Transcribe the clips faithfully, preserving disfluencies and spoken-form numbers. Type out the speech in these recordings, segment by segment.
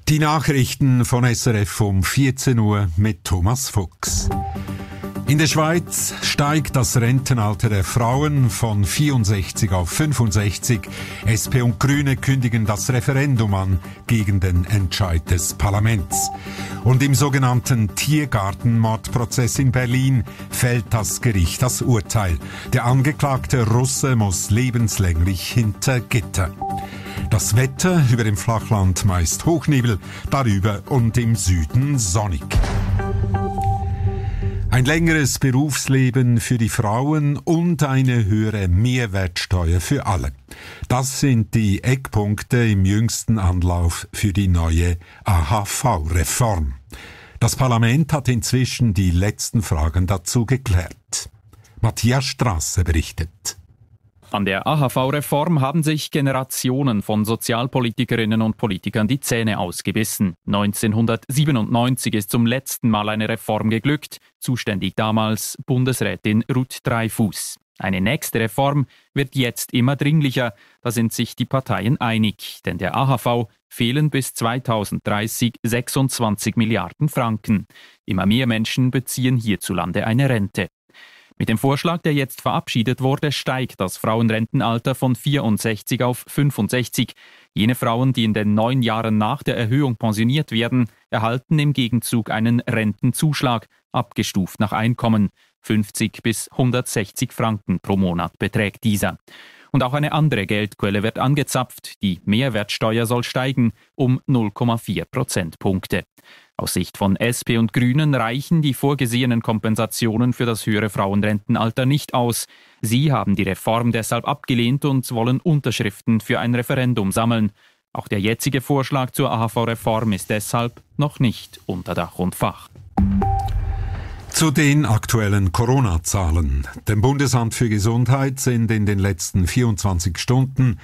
Die Nachrichten von S R F um vierzehn Uhr mit Thomas Fuchs. In der Schweiz steigt das Rentenalter der Frauen von vierundsechzig auf fünfundsechzig. S P und Grüne kündigen das Referendum an gegen den Entscheid des Parlaments. Und im sogenannten Tiergartenmordprozess in Berlin fällt das Gericht das Urteil. Der angeklagte Russe muss lebenslänglich hinter Gitter. Das Wetter über dem Flachland meist Hochnebel, darüber und im Süden sonnig. Ein längeres Berufsleben für die Frauen und eine höhere Mehrwertsteuer für alle. Das sind die Eckpunkte im jüngsten Anlauf für die neue A H V-Reform. Das Parlament hat inzwischen die letzten Fragen dazu geklärt. Matthias Strasser berichtet. An der A H V-Reform haben sich Generationen von Sozialpolitikerinnen und Politikern die Zähne ausgebissen. neunzehnhundertsiebenundneunzig ist zum letzten Mal eine Reform geglückt, zuständig damals Bundesrätin Ruth Dreifuss. Eine nächste Reform wird jetzt immer dringlicher, da sind sich die Parteien einig, denn der A H V fehlen bis zweitausenddreißig sechsundzwanzig Milliarden Franken. Immer mehr Menschen beziehen hierzulande eine Rente. Mit dem Vorschlag, der jetzt verabschiedet wurde, steigt das Frauenrentenalter von vierundsechzig auf fünfundsechzig. Jene Frauen, die in den neun Jahren nach der Erhöhung pensioniert werden, erhalten im Gegenzug einen Rentenzuschlag, abgestuft nach Einkommen. fünfzig bis hundertsechzig Franken pro Monat beträgt dieser. Und auch eine andere Geldquelle wird angezapft. Die Mehrwertsteuer soll steigen um null Komma vier Prozentpunkte. Aus Sicht von S P und Grünen reichen die vorgesehenen Kompensationen für das höhere Frauenrentenalter nicht aus. Sie haben die Reform deshalb abgelehnt und wollen Unterschriften für ein Referendum sammeln. Auch der jetzige Vorschlag zur A H V-Reform ist deshalb noch nicht unter Dach und Fach. Zu den aktuellen Corona-Zahlen. Dem Bundesamt für Gesundheit sind in den letzten vierundzwanzig Stunden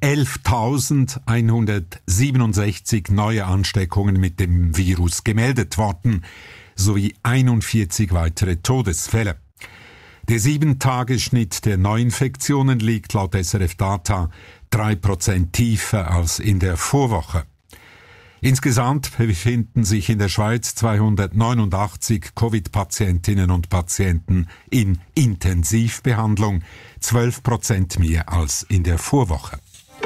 elftausendeinhundertsiebenundsechzig neue Ansteckungen mit dem Virus gemeldet worden, sowie einundvierzig weitere Todesfälle. Der sieben-Tage-Schnitt der Neuinfektionen liegt laut S R F Data drei Prozent tiefer als in der Vorwoche. Insgesamt befinden sich in der Schweiz zweihundertneunundachtzig Covid-Patientinnen und Patienten in Intensivbehandlung, zwölf Prozent mehr als in der Vorwoche.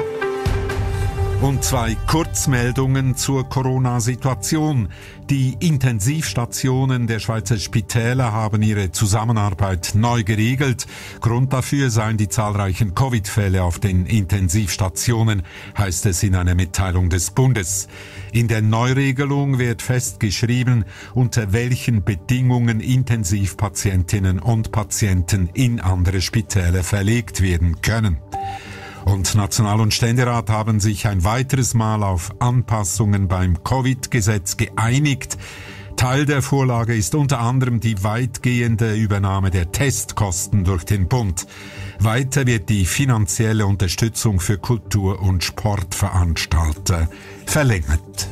Und zwei Kurzmeldungen zur Corona-Situation. Die Intensivstationen der Schweizer Spitäler haben ihre Zusammenarbeit neu geregelt. Grund dafür seien die zahlreichen Covid-Fälle auf den Intensivstationen, heißt es in einer Mitteilung des Bundes. In der Neuregelung wird festgeschrieben, unter welchen Bedingungen Intensivpatientinnen und Patienten in andere Spitäler verlegt werden können. Und National- und Ständerat haben sich ein weiteres Mal auf Anpassungen beim Covid-Gesetz geeinigt. Teil der Vorlage ist unter anderem die weitgehende Übernahme der Testkosten durch den Bund. Weiter wird die finanzielle Unterstützung für Kultur- und Sportveranstalter verlängert.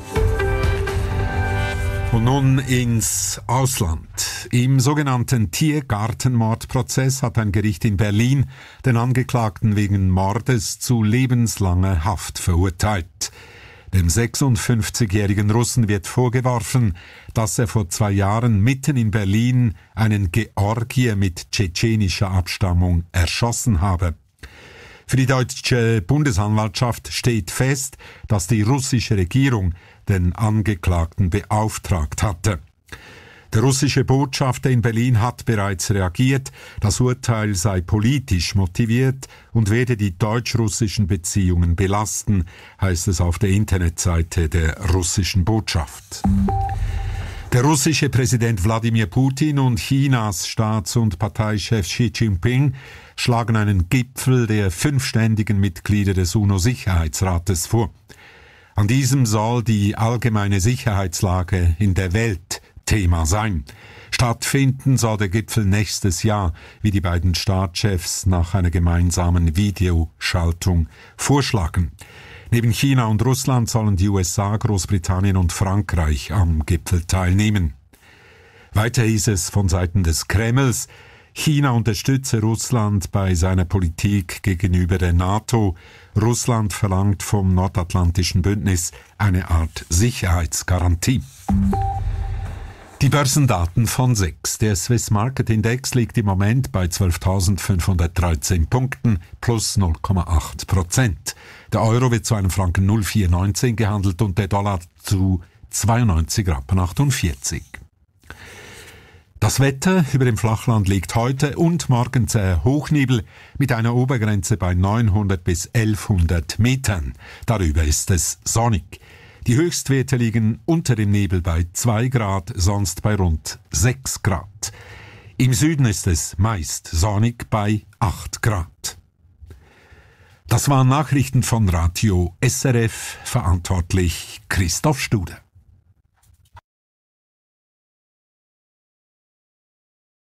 Und nun ins Ausland. Im sogenannten Tiergartenmordprozess hat ein Gericht in Berlin den Angeklagten wegen Mordes zu lebenslanger Haft verurteilt. Dem sechsundfünfzigjährigen Russen wird vorgeworfen, dass er vor zwei Jahren mitten in Berlin einen Georgier mit tschetschenischer Abstammung erschossen habe. Für die deutsche Bundesanwaltschaft steht fest, dass die russische Regierung den Angeklagten beauftragt hatte. Der russische Botschafter in Berlin hat bereits reagiert, das Urteil sei politisch motiviert und werde die deutsch-russischen Beziehungen belasten, heißt es auf der Internetseite der russischen Botschaft. Der russische Präsident Wladimir Putin und Chinas Staats- und Parteichef Xi Jinping schlagen einen Gipfel der fünf ständigen Mitglieder des UNO-Sicherheitsrates vor. An diesem soll die allgemeine Sicherheitslage in der Welt Thema sein. Stattfinden soll der Gipfel nächstes Jahr, wie die beiden Staatschefs nach einer gemeinsamen Videoschaltung vorschlagen. Neben China und Russland sollen die U S A, Großbritannien und Frankreich am Gipfel teilnehmen. Weiter hieß es von Seiten des Kremls, China unterstütze Russland bei seiner Politik gegenüber der NATO. Russland verlangt vom Nordatlantischen Bündnis eine Art Sicherheitsgarantie. Die Börsendaten von SEX. Der Swiss Market Index liegt im Moment bei zwölftausendfünfhundertdreizehn Punkten plus null Komma acht Prozent. Der Euro wird zu einem Franken null Komma vierundneunzig gehandelt und der Dollar zu zweiundneunzig Rappen achtundvierzig. Das Wetter über dem Flachland liegt heute und morgen zäher Hochnebel mit einer Obergrenze bei neunhundert bis elfhundert Metern. Darüber ist es sonnig. Die Höchstwerte liegen unter dem Nebel bei zwei Grad, sonst bei rund sechs Grad. Im Süden ist es meist sonnig bei acht Grad. Das waren Nachrichten von Radio S R F, verantwortlich Christoph Studer.